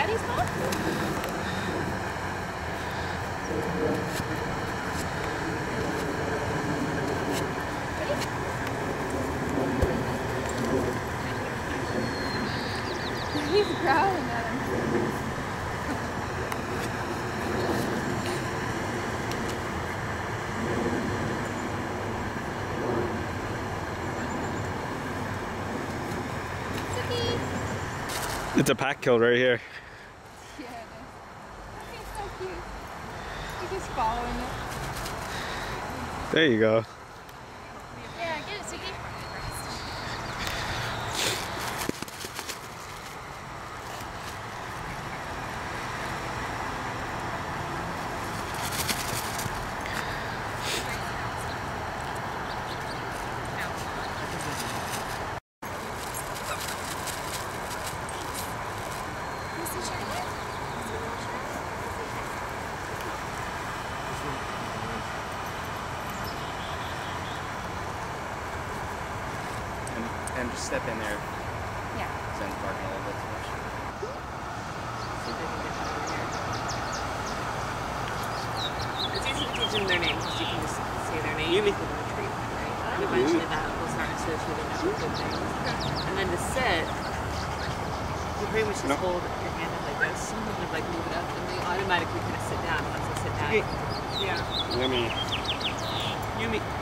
Daddy's home? He's growling at him. Tsuki! It's a pack kill right here. Yeah, it is. He's so cute. He's just following it. There you go. Yeah, get it, Tsuki. And just step in there. Yeah. So I'm barking a little bit too much. It's easy to teach them their name because you can just say their name with a treat, right? And eventually that will start associating that with good things. And then to sit, you pretty much just hold your hand up like this, and like move it up, and they automatically kind of sit down once they sit down. Yeah. Yummy. Yumi.